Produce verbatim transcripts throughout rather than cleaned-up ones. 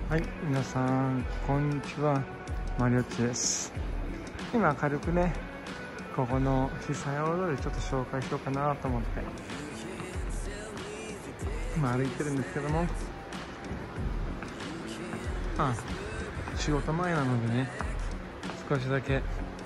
はい、皆さんこんにちは。マリオッチです。今軽くね、ここの久屋通りちょっと紹介しようかなと思って今歩いてるんですけども、あ仕事前なのでね、少しだけ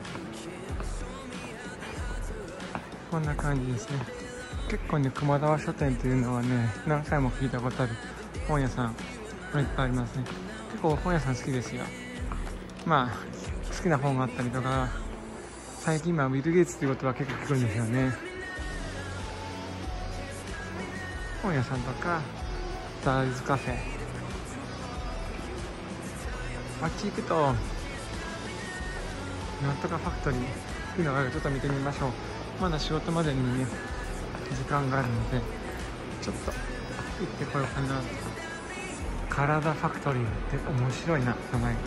こんな感じですね。結構ね、熊沢書店というのはね、何回も聞いたことある本屋さんいっぱいありますね。結構本屋さん好きですよ。まあ好きな本があったりとか、最近今ウィル・ゲイツということは結構聞くんですよね。本屋さんとかザーズカフェ、あっち行くとなんとかファクトリーっていうのがある。ちょっと見てみましょう。まだ仕事までにね時間があるので、ちょっと行ってこようかな。体ファクトリーって面白いな、名前。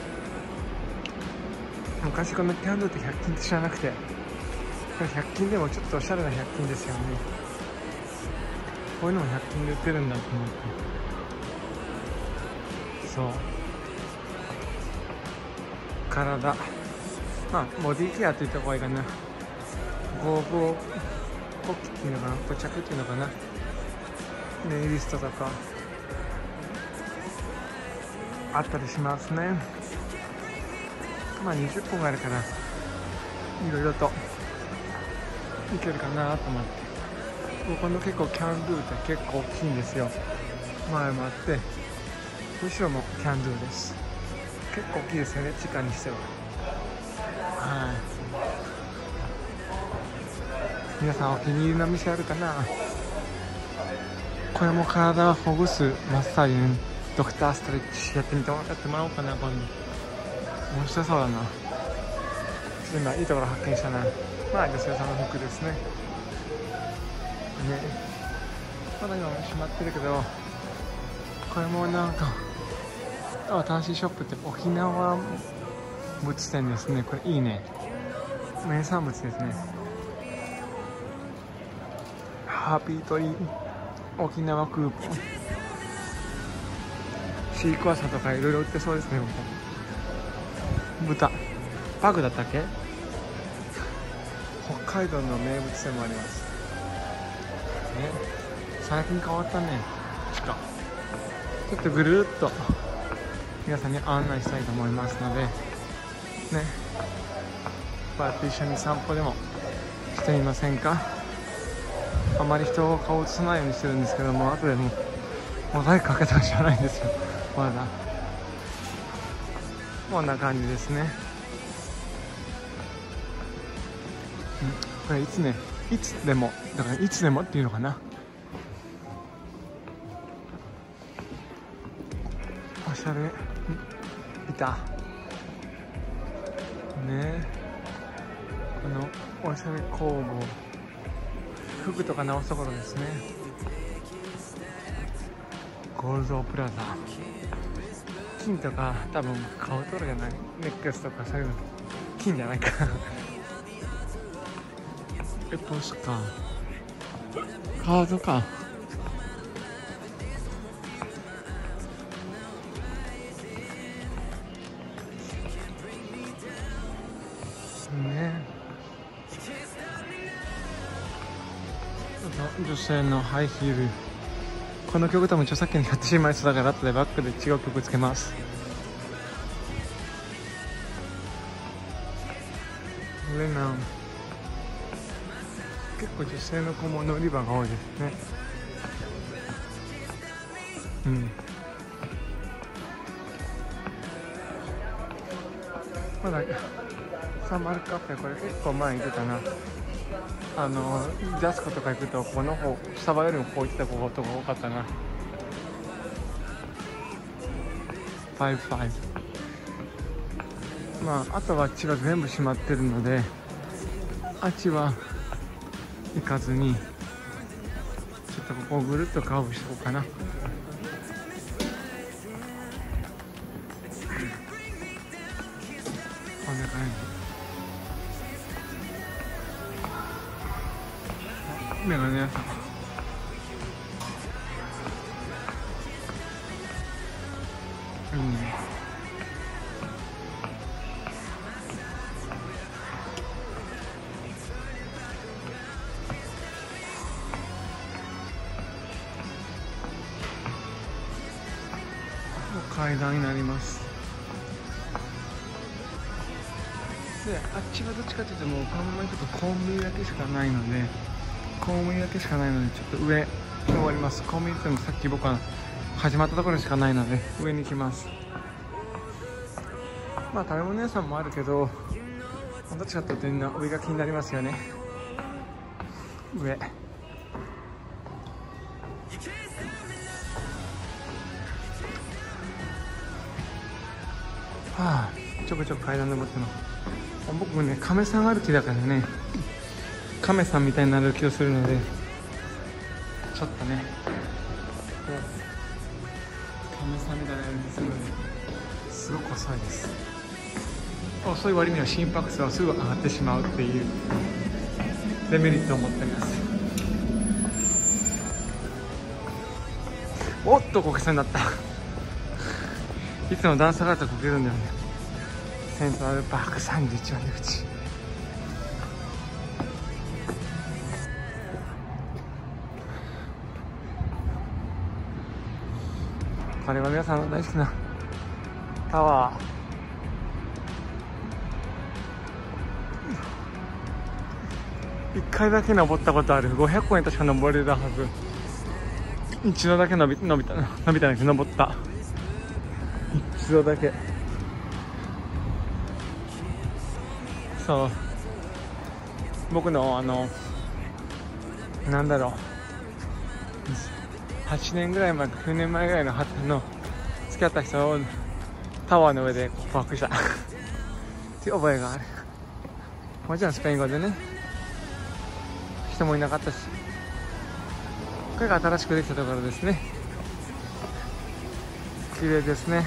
昔このキャンドゥってひゃく均って知らなくて、これひゃく均でもちょっとおしゃれなひゃく均ですよね。こういうのもひゃく均で売ってるんだと思って。そう、体、まあボディケアといった方がいいかな。ゴーゴーポキっていうのかな、ポチャクっていうのかな、ネイリストとかあったりしますね。まあにじゅっぽんあるからいろいろといけるかなと思って。ここの結構キャンドゥって結構大きいんですよ。前もあって後ろもキャンドゥです。結構大きいですよね、地下にしては。はい、皆さんお気に入りの店あるかな。これも体をほぐすマッサージね。ドクターストレッチやってみてもらってもらおうかな。今度面白そうだな。今いいところ発見したな。まあ女性さんの服ですね。ね、まだ今も閉まってるけど、これもなんか新しいショップって沖縄物店ですね。これいいね、名産物ですね。ハッピートリー沖縄クーポン、シークワーサーとかいろいろ売ってそうですね。ここ豚パグだったっけ。北海道の名物店もありますね。最近変わったね。地下ちょっとぐるっと皆さんに案内したいと思いますのでね、こうやって一緒に散歩でもしてみませんか。あまり人を顔を映さないようにしてるんですけども、後でもモザイクかけたら知らないんですよ。まだこんな感じですね。んこれいつね、いつでもだからいつでもっていうのかな。おしゃれいたね。このおしゃれ工房、服とか直すところですね。ゴールドプラザ、金とか多分買うところじゃない。ネックレスとかそういうの金じゃないか。え、ポスかカードか。ね、女性のハイヒール。この曲多分著作権にやってしまいそうだから後でバックで違う曲つけます。レナン、結構女性の小物売り場が多いですね。うん、まだサマルカフェ、これ結構前行ってたな。あのジャスコとか行くとこの方、スタバよりもこう行ってたことが多かったな。ファイブファイブ、まああとはあっちは全部閉まってるので、あっちは行かずにちょっとここをぐるっとカーブしておこうかな。こんな感じ。メガネ屋さん、 うん、階段になります。で、あっちはどっちかというともうこのまま行くとコンビニだけしかないのでコンビニだけしかないのでちょっと上に終わります。コンビニってもさっき僕は始まったところしかないので上に行きます。まあ食べ物屋さんもあるけどどっちかというとみんな上が気になりますよね。上はあ、ちょくちょく階段登ってます。僕もね亀さん歩きだからね亀さんみたいな歩きをするのでちょっとね亀さんみたいな歩きするのですごく遅いです。遅い割には心拍数はすぐ上がってしまうっていうデメリットを持っています。おっとこけそうになったいつも段差があったらこけるんだよね。セントラルパークさんじゅういち番出口。これは皆さんの大好きなタワー。いっかいだけ登ったことある。ごひゃくえん確か登れるはず。一度だけ伸び伸びた伸びたんだけど登った。一度だけ。そう僕のあのなんだろうはちねんぐらい前かきゅうねんまえぐらいのの付き合った人をタワーの上で告白したっていう覚えがある。もちろんスペイン語でね、人もいなかったし、これが新しくできたところですね。綺麗ですね。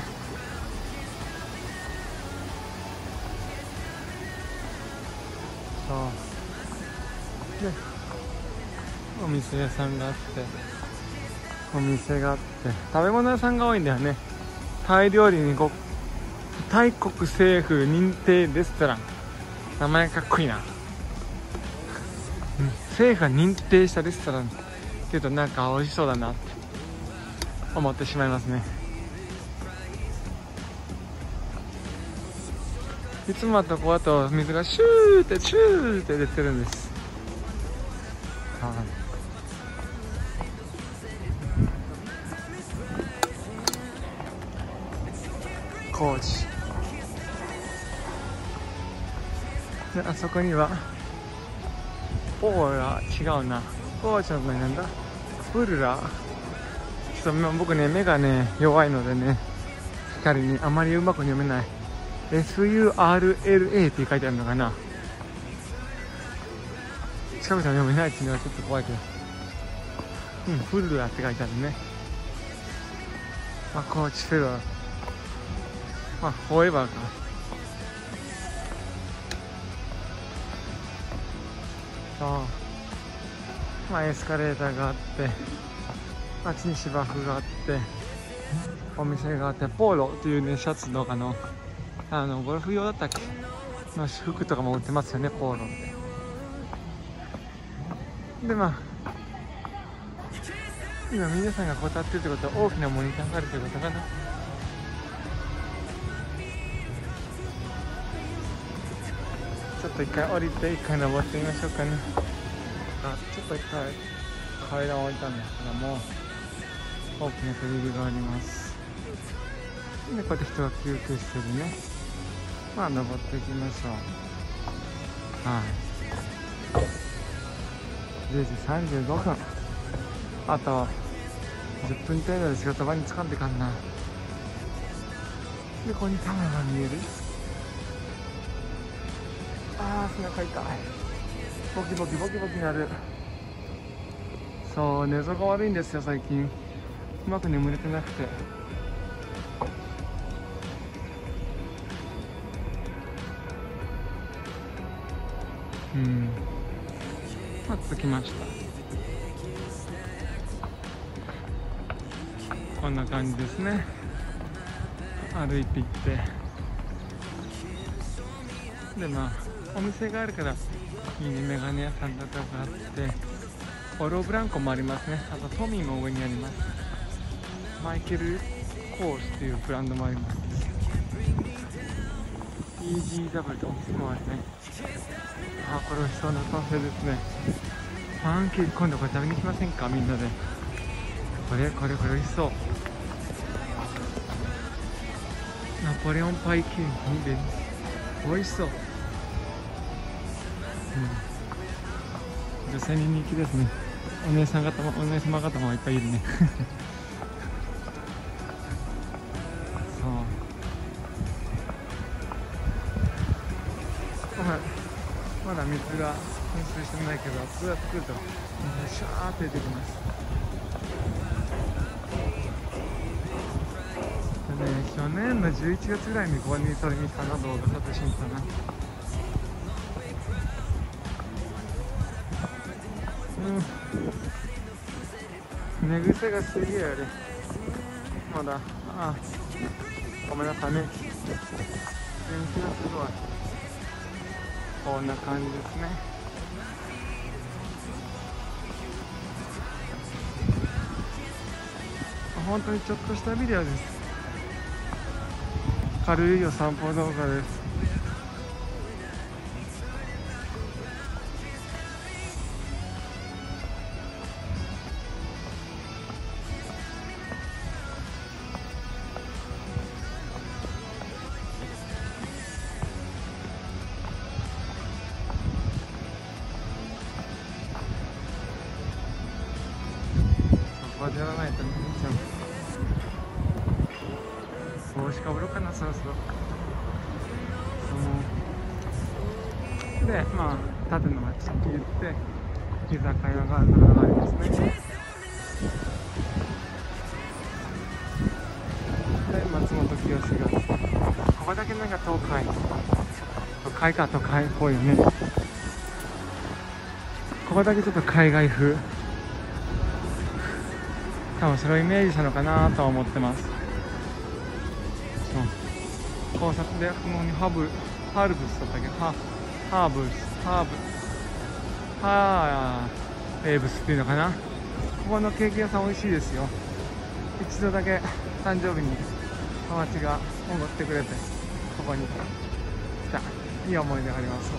そうでお店屋さんがあってお店があって食べ物屋さんが多いんだよね。タイ料理にごタイ国政府認定レストラン、名前かっこいいな、うん、政府が認定したレストランっていうとなんか美味しそうだなって思ってしまいますね。いつもだとこうあと水がシューってシューって出てるんです。はい、工事で、あそこにはオーラ違うな、オーラちゃんのなんだウルラ、ちょっと僕ね目がね弱いのでね光にあまりうまく読めない。 エスユーアールエルエー って書いてあるのかな。近くでは読めないっていうのはちょっと怖いけど、うん、フルラって書いてあるね。まあコーチフェロー、まあフォーエバーか。そうまあエスカレーターがあって、あっちに芝生があって、お店があって、ポーロっていうねシャツとかのあのゴルフ用だったっけの服とかも売ってますよね、ポーロって。でまあ今皆さんがこう立ってるってことは大きなモニターがあるってことかな。ちょっと一回降りて一回登ってみましょうかね。あ、ちょっと一回階段を降りたんですけども、大きなテレビがあります。でこうやって人が休憩してるね。まあ登っていきましょう。はい、じゅうじさんじゅうごふん、あとじゅっぷん程度で仕事場に着かんでかんな。でここにタワーが見える。あー背中痛い、ボキボキボキボキなる。そう寝相が悪いんですよ最近、うまく眠れてなくて。うんまあ着きました。こんな感じですね。 歩いて行ってでまあお店があるからいいね、メガネ屋さんだとかあってオロブランコもありますね。あとトミーも上にあります。マイケルコースっていうブランドもあります。イージーダブルとお店もあるね。あ、これ美味しそうなパフェですね。パンケーキ今度これ食べに来ませんか、みんなで。これこれこれ美味しそう。ナポレオンパイケーキで美味しそう、うん、女性に人気ですね。お姉さん方もお姉様方もいっぱいいるねそうまあ、まだ水が噴水してないけど、そうやってくると水がシャーって出てきます。でね、去年のじゅういちがつぐらいにここにそれ見たな、動画撮影しに来たな。うん、寝癖がすげえあれ。まだ、あ、ごめんなさいね。電気がすごい。こんな感じですね。本当にちょっとしたビデオです。軽いお散歩動画です。そこでやらないと見ちゃう。帽子かぶろうかな、そろそろ。で、まあ、縦の街って言って、居酒屋があるのがありますね。で、松本清が、ここだけなんか東海、都会か、都会っぽいよね。ここだけちょっと海外風。多分それをイメージしたのかなとは思ってます。そう。考察で、このハブ、ハーブスだったっけ、ハハーブス、ハーブ、ハーエーブスっていうのかな。ここのケーキ屋さん美味しいですよ。一度だけ誕生日に友達がおごってくれて、ここに来た。いい思い出があります。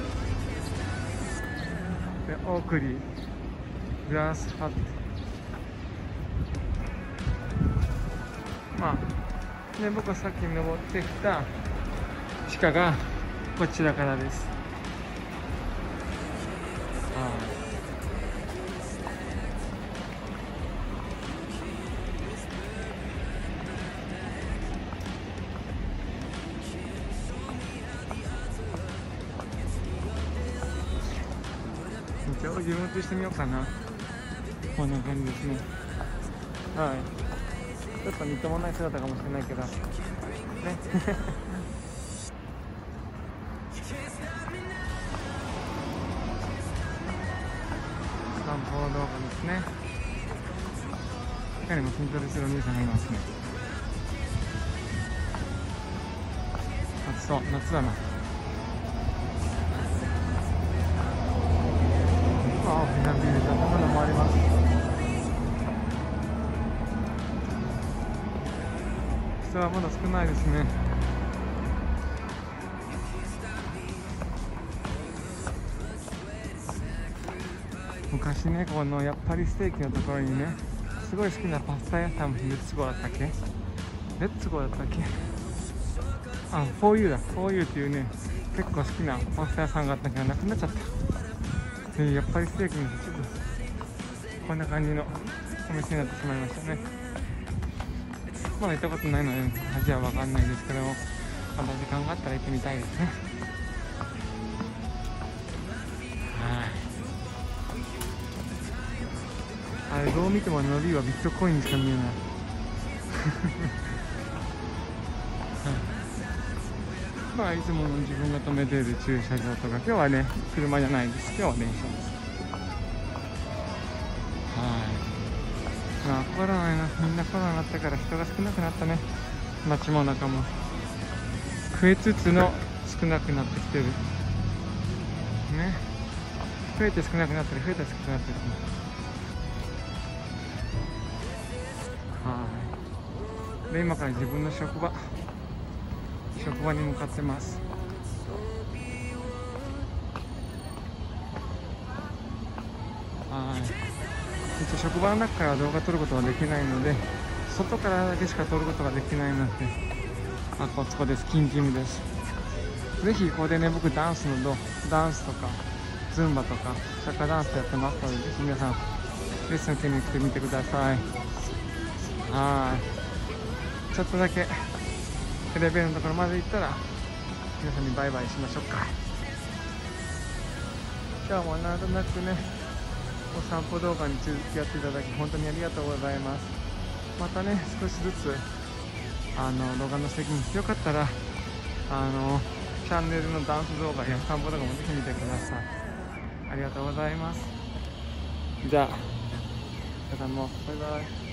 で、オークリー、グラスハット。まあ、で、僕はさっき登ってきた地下がこちらからです。一応自分としてみようかな。こんな感じですね。はい。ちょっとみっともない姿かもしれないけどね散歩動画ですね。他にも筋トレするお兄さんがいますね。暑そう、夏だな。ああ、フィナビールじゃこんなのもあります。人はまだ少ないですね。昔ね、このやっぱりステーキのところにね、すごい好きなパスタ屋さん、レッツゴーだったっけレッツゴーだったっけあ、フォーユー だ。フォーユー っていうね、結構好きなパスタ屋さんがあったけど、なくなっちゃった。で、やっぱりステーキにちょっと、こんな感じのお店になってしまいましたね。まだ行ったことないので、味はわかんないですけども、また時間があったら行ってみたいですね。はい。あれ、どう見ても伸びはビットコインにしか見えない。まあ、いつもの自分が止めている駐車場とか、今日はね、車じゃないです。今日は電車です。はい。まあ、コロナにな、みんなコロナになってから人が少なくなったね。 街も中も増えつつの少なくなってきてるね。増えて少なくなってる、増えて少なくなってる。はい。で今から自分の職場職場に向かってます。はい。一応職場の中から動画撮ることはできないので、外からだけしか撮ることができないので、あ、こつこです。キンキムです。ぜひここでね、僕ダンスのダンスとかズンバとかシャカダンスやってますので、ぜひ皆さんレッスン受けに来てみてください。はい。ちょっとだけエレベーターのところまで行ったら皆さんにバイバイしましょうか。今日もなんとなくね、お散歩動画に続きやっていただき本当にありがとうございます。またね、少しずつあの動画の責任よかったらあのチャンネルのダンス動画や散歩動画もぜひ見てください。ありがとうございます。じゃあ皆さんもバイバイ。